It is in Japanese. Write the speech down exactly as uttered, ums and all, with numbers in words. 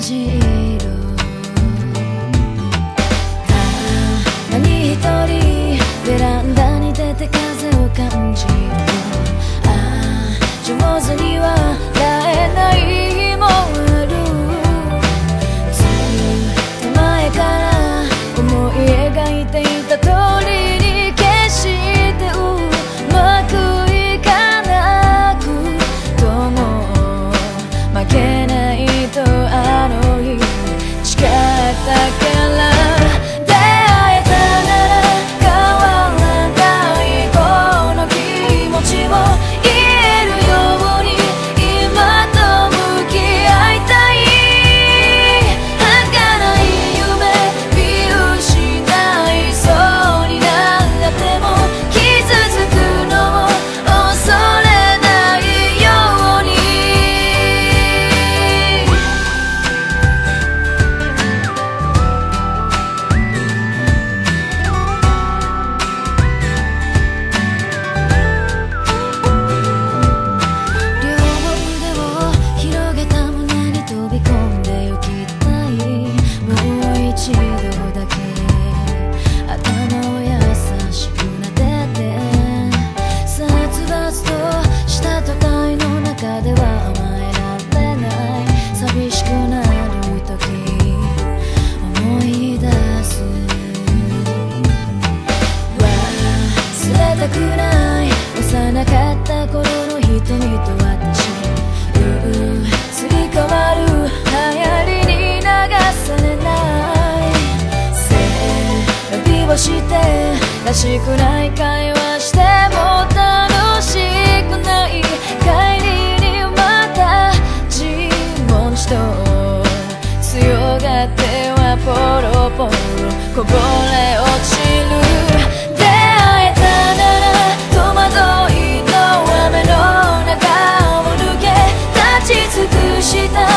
じ色。たまに一人ベランダに出て風を感じる。ああ上手には笑えない日もある。ずっと前から思い描いていた通りに決してうまくいかなくとも負けないとあの日誓ったから出会えたなら変わらないこの気持ちを言えるように今と向き合いたい。儚い夢見失いそうになっても傷つくのを恐れないように。両腕を広げた胸に飛び込んでゆきたい。もう一度だけ頭を優しく撫でて、殺伐とした都会の中では甘えられない。寂しくなる時思い出す。忘れたくない幼かった頃の瞳と私、移り変わる流行りに流されない。背伸びをしてらしくない会話しても楽しくない。帰りにまた自問しと強がってはポロポロこぼれ落ちる。出会えたなら戸惑いの雨の中を抜け立ち尽くした